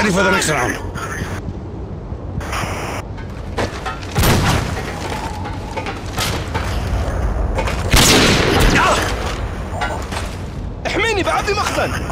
ready for the next round. احميني بعد مخزن.